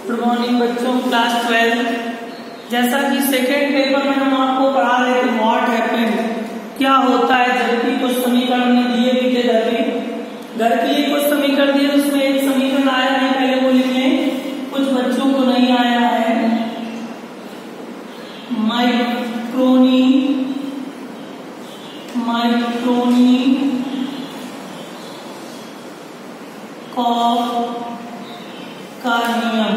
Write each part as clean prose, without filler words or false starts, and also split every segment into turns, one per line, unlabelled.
Good morning बच्चों, class 12। जैसा कि सेकेंड पेपर में हम आपको पढ़ा रहे थे व्हाट हैपेंड, क्या होता है जब भी कुछ समीकरण में दिए भी थे घर के लिए कुछ समीकरण दिए, उसमें एक समीकरण आया नहीं, पहले वो लिखे, कुछ बच्चों को नहीं आया है। माइक्रोनी कॉफ का नियम,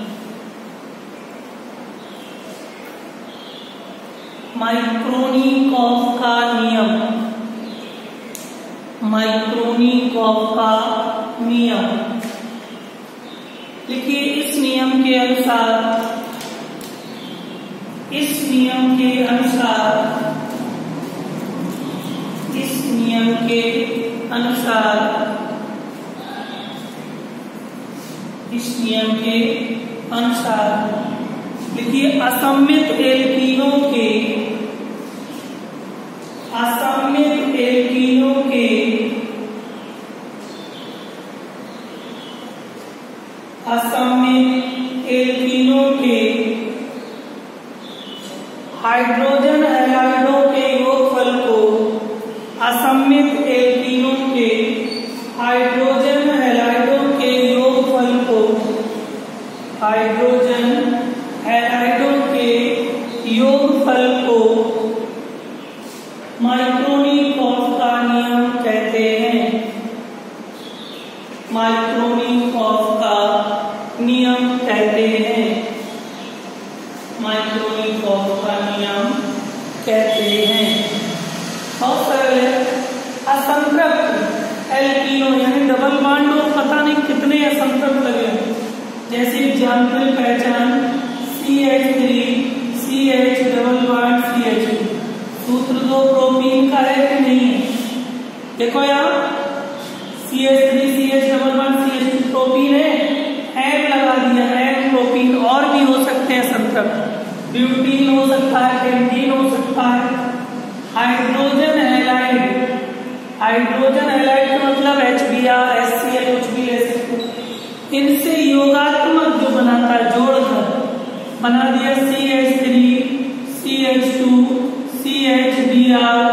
माइक्रोनिकॉफ का नियम, माइक्रोनिकॉफ का नियम लिखिए। इस नियम के अनुसार, इस नियम के अनुसार, इस नियम के अनुसार, इस नियम के अनुसार लिखिए, असममित एल्कीनों के, असममित एल्कीनों के, असममित एल्कीनों के हाइड्रोजन हैलाइडों के योगफल को, असममित एल्कीनों के हाइड्रोजन हैलाइडों के योगफल को, हाइड्रोजन हैलाइडों के योगफल को माइक्रोनिकॉफ का नियम कहते हैं। माइक्रोनिकॉफ का नियम कहते हैं, माइक्रोनिकॉफ का नियम कहते हैं। बहुत सरल है। असंतृप्त एल्कीनों यानी डबल बॉन्ड और पता नहीं कितने असंतृप्त लगे, जैसे एग्जाम्पल पहचान CH3 CH double bond CH2, सूत्र दो प्रोपीन का है कि नहीं है? देखो यहाँ CH3 CH double bond CH2 propene है, एन लगा दिया, एन प्रोपीन। और भी हो सकते हैं संतृप्त, ब्यूटीन हो सकता है, पेंटीन हो सकता है। हाइड्रोजन हैलाइड, हाइड्रोजन हैलाइड का मतलब HBr HCl कुछ भी ले सकते हो। इनसे योगात्मक जो बनाता है, जोड़कर बना दिया CH3 CH2 CHBr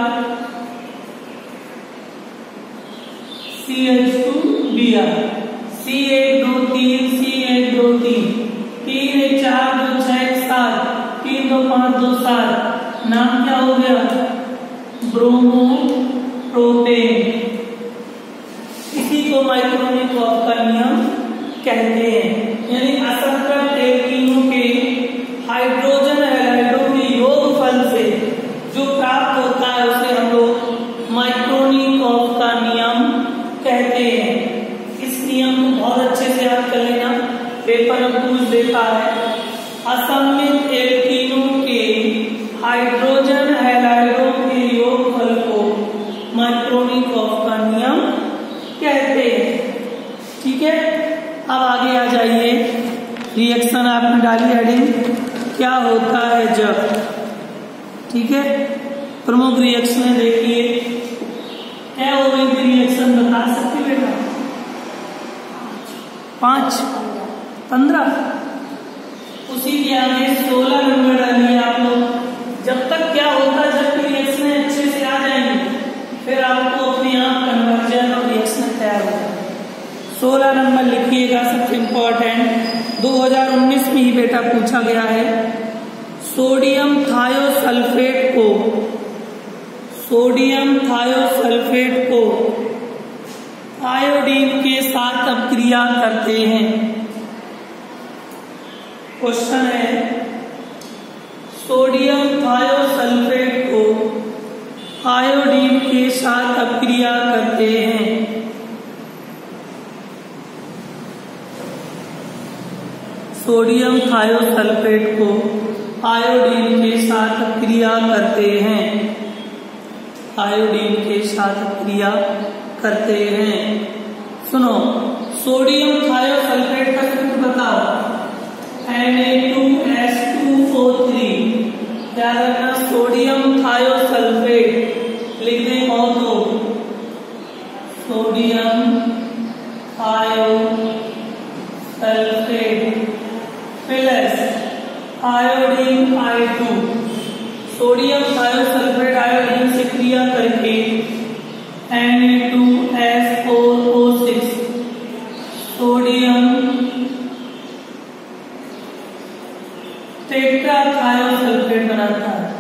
CH2Br, C1 2 3 C1 2 3 3 1 4 2 6 7 3 2 5 2 7, नाम क्या हो गया? Bromo propane. इसी को माइक्रोनिकॉफ का नियम कहते हैं। यानी असंतृप्त एल्कीनों के हाइड्रोजन हैलाइडों के योगफल से जो प्राप्त होता है उसे हम लोग माइक्रोनिकॉफ का नियम कहते हैं। इस नियम को बहुत अच्छे से याद कर लेना, पेपर में पूछ देता है। असममित एल्कीनों के हाइड्रोजन हैलाइडों के योगफल को माइक्रोनिकॉफ का नियम कहते हैं। ठीक है, अब आगे आ जाइए। रिएक्शन आपने डाली हेडिंग, क्या होता है जब। ठीक है, प्रमुख रिएक्शन देखिए, क्या हो गई थी रिएक्शन, बता सकते बेटा? 5 15, उसी के आगे 16 नंबर डालिए आप लोग। जब तक क्या होता है, जब रिएक्शन अच्छे से आ जाएंगे फिर आपको अपने आप कन्वर्जन और रिएक्शन तैयार होगा। 16 नंबर लिखिएगा, सबसे इम्पोर्टेंट 2019 में ही बेटा पूछा गया है। सोडियम थायोसल्फेट को, सोडियम थायोसल्फेट को आयोडीन के साथ अपक्रिया करते हैं। क्वेश्चन है, सोडियम थायोसल्फेट को आयोडीन के साथ अपक्रिया करते हैं। सोडियम थायोसल्फेट को आयोडीन के साथ क्रिया करते हैं, आयोडीन के साथ क्रिया करते हैं। सुनो, सोडियम थायोसल्फेट का सूत्र बताओ, Na2H2O3। क्या रखना? सोडियम थायोसल्फेट लिखने को तो sodium thiosulphate plus iodine I2, sodium thiosulphate iodine से क्रिया करके Na2S4O6 सोडियम टेट्राथायोसल्फेट बनाता है,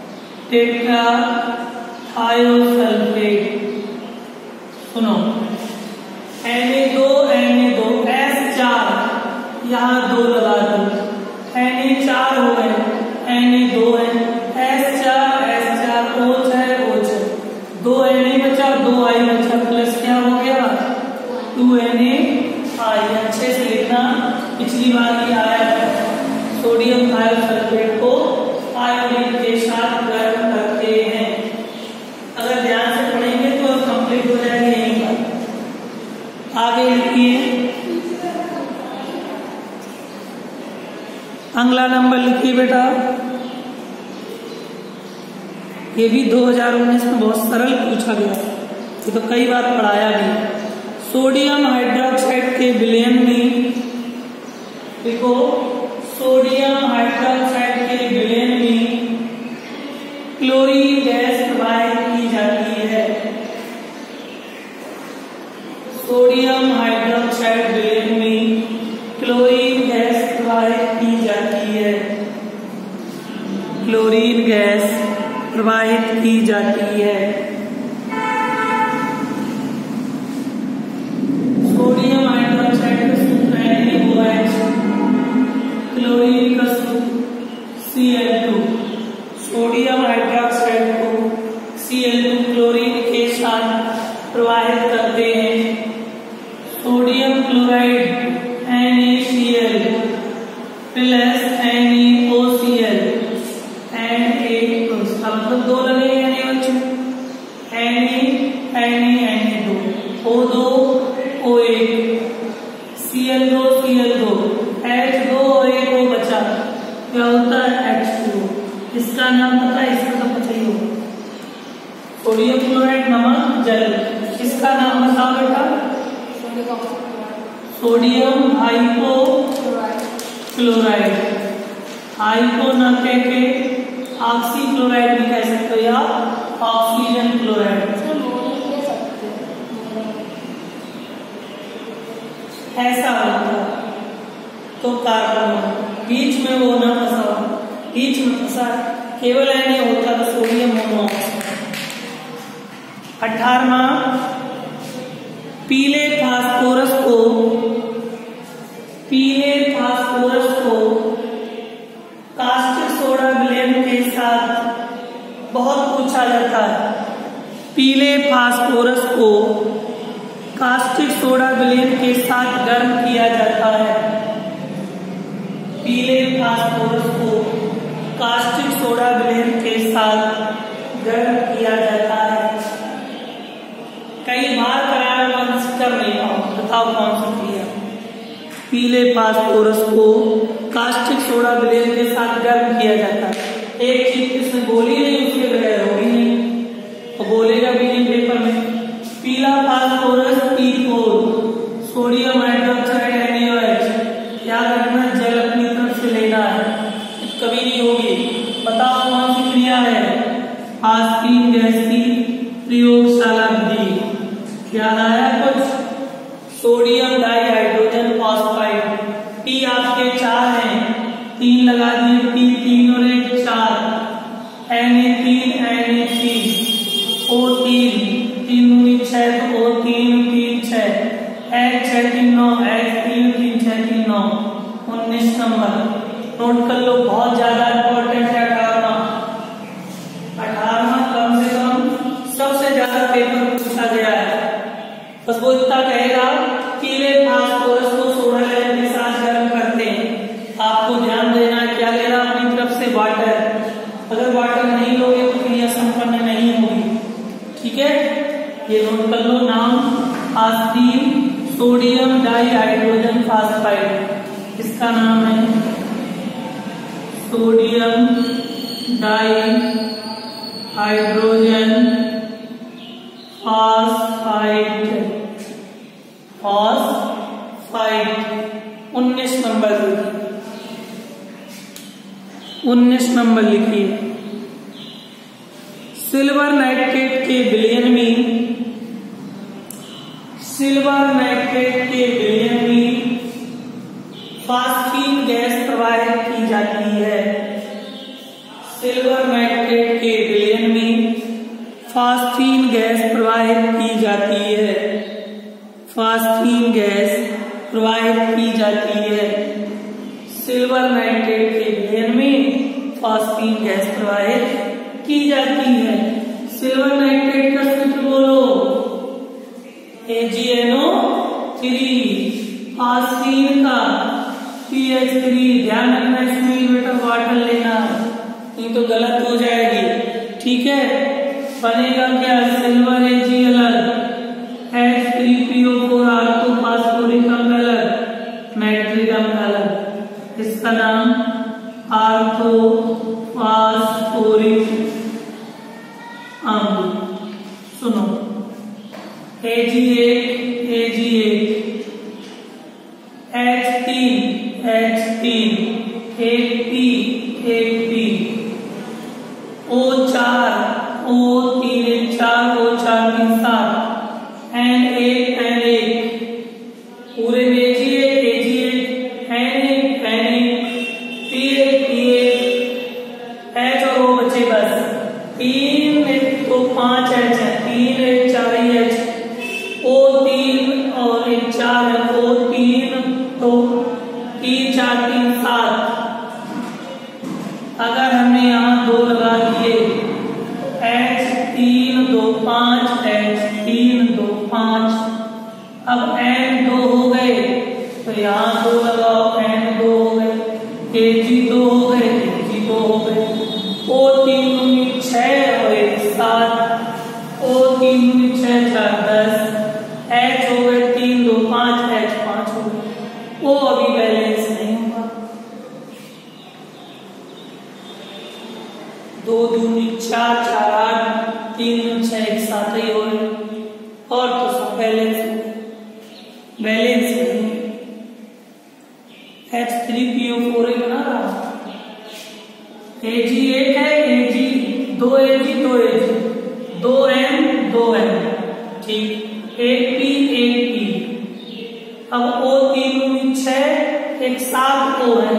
टेट्राथायोसल्फेट। सुनो, Na2 S4 यहाँ 2 लगा दो, Na4 हो गए, Na2 है, S4 O6 2 Na बचा, 2 I बचा, प्लस क्या हो गया 2 Na I। अच्छे से लिखना, पिछली बार ही आया था। सोडियम थायोसल्फेट को आयोडीन के साथ गर्म करते हैं। अगर ध्यान से पढ़ेंगे तो कंप्लीट हो जाएगी यहीं पर। आगे लिखिए, अगला नंबर लिखिए बेटा। ये भी 2019 में बहुत सरल पूछा गया, ये तो कई बार पढ़ाया भी। सोडियम हाइड्रोक्साइड के विलयन में, देखो सोडियम हाइड्रोक्साइड के विलयन में क्लोरीन गैस प्रवाहित की जाती है। सोडियम हाइड्रोक्साइड विलयन में क्लोरीन गैस प्रवाहित की जाती है, क्लोरीन गैस प्रवाहित की जाती है। सोडियम हाइड्रोक्साइड का सूत्र है NaOH, क्लोरीन का सूत्र Cl2। सोडियम हाइड्रोक्साइड को Cl2 क्लोरीन के साथ प्रवाहित करते हैं। Sodium chloride NaCl plus NaOCl मतलब 2 लगेंगे Na2 O2 O1 Cl2 H2 और एक O बचा, क्या होता है H2। इसका नाम पता है, इसका तो पता ही होगा, सोडियम क्लोराइड नमक जल। इसका नाम बताओ बेटा, सोडियम हाइपोक्लोराइड। हाइपो न कह के ऑक्सी क्लोराइड भी कह सकते हो या ऑक्सीजन क्लोराइड। ऐसा होता तो कार्बन बीच में वो ना फंसा, बीच में फंसा केवल Na होता तो सोडियम मोनोऑक्साइड। 18वां, पीले फास्फोरस को कास्टिक सोडा विलयन के साथ बहुत पूछा जाता है। पीले फास्फोरस को कास्टिक सोडा विलयन के साथ गर्म किया जाता है। पीले फास्फोरस को कास्टिक सोडा विलयन के साथ गर्म किया जाता है। कई बार कराया कर नहीं पाओ, बताओ कौन सा क्रिया। पीले फास्फोरस को कास्टिक सोडा विलयन के साथ गर्म किया जाता है। एक चीज इसमें बोली नहीं, उसके बगैर होगी नहीं, तो बोलेगा भी नहीं पेपर में। पीला phosphorus P4 sodium hydroxide NaOH, याद रखना जल अपनी तरफ से लेना है, कभी नहीं होगी। बताओ कौन सी क्रिया है, आस्तीन गैस की प्रयोगशाला विधि। याद आया कुछ? सोडियम डाइहाइड्रोजन फॉस्फाइड, P आपके 4 हैं, 3 लगा दिए, P3 और 1 4, Na3 Na3 O3 3 6 O3 3 6 H 6 3 9 H 3 3 6 3 9 19 number note कर लो, बहुत ज्यादा इंपॉर्टेंट है। 18वां कम से कम सबसे ज्यादा पेपर पूछा गया है। बस वो इतना कहेगा, पीले फास्फोरस को सोडा विलयन के साथ गर्म करते हैं। आपको ध्यान देना है, क्या लेना अपनी तरफ से, वाटर। अगर वाटर नहीं लोगे तो क्रिया संपन्न नहीं होगी, ठीक है। ये नोट कर लो नाम, आस्तीन सोडियम डाइहाइड्रोजन फॉस्फाइड, इसका नाम है sodium dihydrogen phosphide. 19 number 19 number लिखिए। सिल्वर नाइट्रेट के विलयन में, सिल्वर नाइट्रेट के विलयन में फास्फीन गैस प्रवाहित की जाती है। सिल्वर नाइट्रेट के विलयन में फास्फीन गैस प्रवाहित की जाती है। फास्फीन गैस प्रवाहित की जाती है। सिल्वर नाइट्रेट के विलयन में फास्फीन गैस प्रवाहित की जाती है। सिल्वर नाइट्रेट का सूत्र बोलो, AgNO3, फास्फीन का PH3। ध्यान रखना, इसमें बेटा वाटर लेना, नहीं तो गलत हो जाएगी। ठीक है, बनेगा क्या? सिल्वर Ag अलग, H3PO4 आर्थो फास्फोरिक अम्ल अलग, नाइट्रिक अम्ल अलग। इसका नाम आर्थो फास्फोरिक अम्ल। सुनो, AgA, H3, एक P, O4, O3, 4, O4, 3, 7, N1, पूरे में AgA, N1, PA, H और O बचे बस 3 तो 5 H है, 3 1 4 H, O3 और 1 4 है, O3 तो 3 4 3 7। अगर हमने यहाँ 2 लगा दिए, H3 2 5, H3 2 5, अब N2 हो गए तो यहाँ 2 लगाओ, N2 हो गए, Ag2 हो गए, Ag2 हो गए, O3 6 और 1 7, O3 6 4 10, H हो गए 3 2 5, H 5 हो गए। O अभी बैलेंस नहीं होगा, 2 दूनी 4 4 8, 3 6 1 7 ही हो गए, और तो सब बैलेंस हो गए। बैलेंस नहीं, H3PO4 ही बना रहा। Ag 1 है, Ag 2 Ag 2 Ag, 2N 2N, ठीक, 1 P 1 P। अब O3 6 1 7 O है,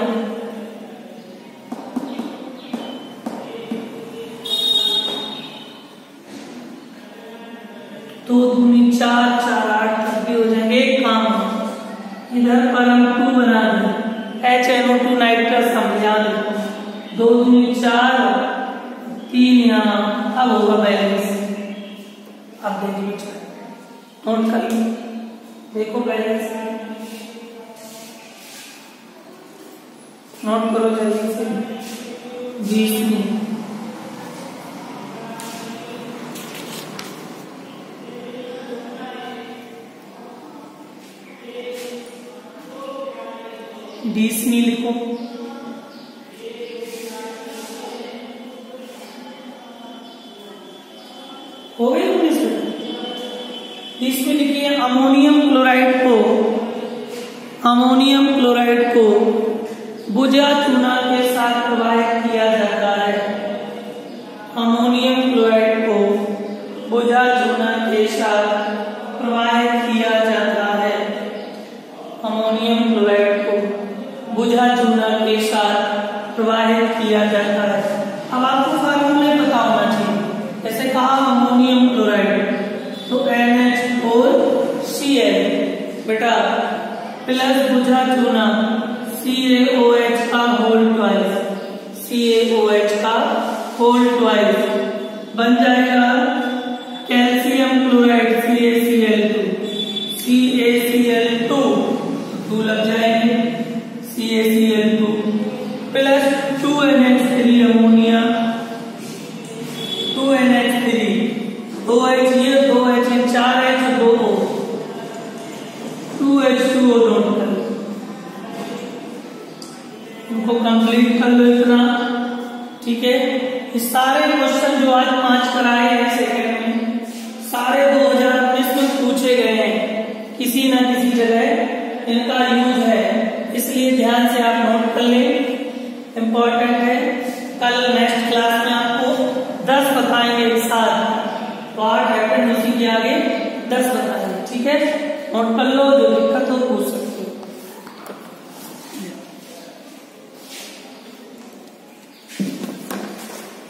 दो दूनी 4 4 8 तक भी हो जाएंगे। एक काम है, इधर पर हम 2 बना दें, HNO2 नाइट्रस समझा दें, 2 दूनी 4 3 यहाँ, अब होगा बैलेंस। अब देखिए, नोट कर लीजिए, देखो बैलेंस नोट करो जल्दी से। 20 में लिखो, हो गए 19 में। 20 में लिखिए, अमोनियम क्लोराइड को बुझा चूना के साथ प्रवाहित किया जाता है। अमोनियम क्लोराइड को बुझा चूना के साथ प्रवाहित किया जाता है। अमोनियम क्लोराइड को बुझा चूना के साथ प्रवाहित किया जाता है। अब आपको फार्मूले पता होना चाहिए, जैसे कहा अमोनियम क्लोराइड तो NH4Cl बेटा प्लस बुझा चूना CaOH का होल ट्वाइस बन जाएगा कैल्शियम क्लोराइड CaCl2 2 लग जाएंगे, CaCl2 plus 2NH3 ammonia 2NH3 2H ये 2H 4H 2O 2H2O don't कर, इनको कंप्लीट कर लो इतना। ठीक है, ये सारे क्वेश्चन जो आज 5 कराए हैं सेकंड में, सारे 2019 में पूछे गए हैं, किसी ना किसी जगह इनका यूज है, इसलिए ध्यान से आप नोट कर लें। इम्पोर्टेंट है। कल नेक्स्ट क्लास में आपको 10 बताएंगे एक साथ, व्हाट हैपेंड उसी के आगे 10 बताएंगे। ठीक है, नोट कर लो, जो दिक्कत हो पूछ सकते।